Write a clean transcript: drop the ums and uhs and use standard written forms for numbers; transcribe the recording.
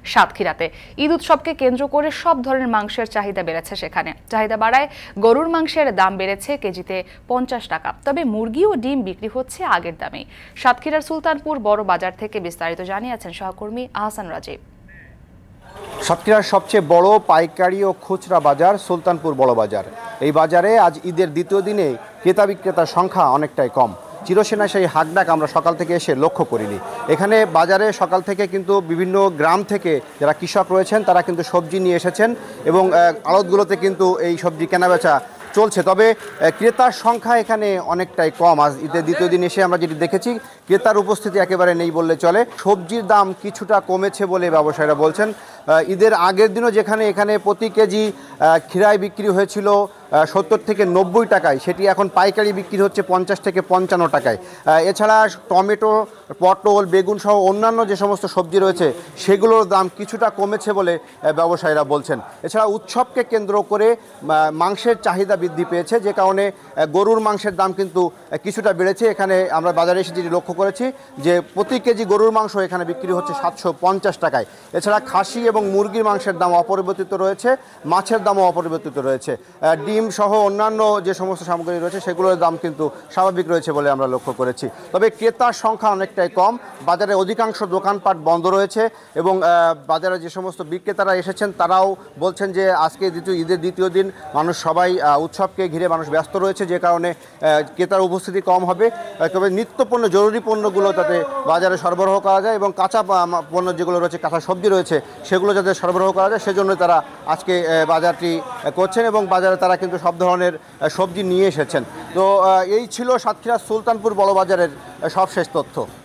সাতক্ষীরাতে। ঈদ উৎসবকে কেন্দ্র করে সব ধরনের মাংসের চাহিদা বেড়েছে সেখানে। চাহিদা বাড়ায় গরুর মাংসের দাম বেড়েছে কেজিতে 50 টাকা। তবে মুরগি ও ডিম বিক্রি হচ্ছে আগের দামেই। সাতক্ষীরার সুলতানপুর বড় বাজার থেকে বিস্তারিত জানিয়েছেন সহকর্মী আহসান রাজীব। সাতক্ষীরার সবচেয়ে বড় পাইকারি ও খুচরা বাজার সুলতানপুর বড় বাজার। এই বাজারে আজ ঈদের দ্বিতীয় দিনে ক্রেতা বিক্রেতার সংখ্যা অনেকটাই কম। চিরসেনা সেই হাকডাক আমরা সকাল থেকে এসে লক্ষ্য করিনি। এখানে বাজারে সকাল থেকে কিন্তু বিভিন্ন গ্রাম থেকে যারা কৃষক রয়েছেন তারা কিন্তু সবজি নিয়ে এসেছেন এবং আড়তগুলোতে কিন্তু এই সবজি কেনাবেচা চলছে। তবে ক্রেতার সংখ্যা এখানে অনেকটাই কম। আজ ঈদের দ্বিতীয় দিন এসে আমরা যেটি দেখেছি ক্রেতার উপস্থিতি একেবারে নেই বললে চলে। সবজির দাম কিছুটা কমেছে বলে ব্যবসায়ীরা বলছেন। ঈদের আগের দিনও যেখানে এখানে প্রতি কেজি খিরাই বিক্রি হয়েছিল 70 থেকে 90 টাকায়, সেটি এখন পাইকারি বিক্রি হচ্ছে 50 থেকে 55 টাকায়। এছাড়া টমেটো, পটল, বেগুন সহ অন্যান্য যে সমস্ত সবজি রয়েছে সেগুলোর দাম কিছুটা কমেছে বলে ব্যবসায়ীরা বলছেন। এছাড়া উৎসবকে কেন্দ্র করে মাংসের চাহিদা বৃদ্ধি পেয়েছে, যে কারণে গরুর মাংসের দাম কিন্তু কিছুটা বেড়েছে। এখানে আমরা বাজারে এসে যেটি লক্ষ্য করেছি যে প্রতি কেজি গরুর মাংস এখানে বিক্রি হচ্ছে 750 টাকায়। এছাড়া খাসি এবং মুরগির মাংসের দাম অপরিবর্তিত রয়েছে, মাছের দামও অপরিবর্তিত রয়েছে। ডিম সহ অন্যান্য যে সমস্ত সামগ্রী রয়েছে সেগুলোর দাম কিন্তু স্বাভাবিক রয়েছে বলে আমরা লক্ষ্য করেছি। তবে ক্রেতার সংখ্যা অনেকটাই কম। বাজারে অধিকাংশ দোকানপাট বন্ধ রয়েছে এবং বাজারে যে সমস্ত বিক্রেতারা এসেছেন তারাও বলছেন যে আজকে ঈদের দ্বিতীয় দিন মানুষ সবাই উৎসবকে ঘিরে মানুষ ব্যস্ত রয়েছে, যে কারণে ক্রেতার উপস্থিতি কম হবে। তবে নিত্যপণ্য, জরুরি পণ্যগুলো যাতে বাজারে সরবরাহ করা যায় এবং কাঁচা পণ্য যেগুলো রয়েছে, কাঁচা সবজি রয়েছে, সেগুলো যাতে সরবরাহ করা যায় সেজন্য তারা আজকে বাজারটি করছেন এবং বাজারে তারা কিন্তু সব ধরনের সবজি নিয়ে এসেছেন। তো এই ছিল সাতক্ষীরা সুলতানপুর বড় বাজারের সবশেষ তথ্য।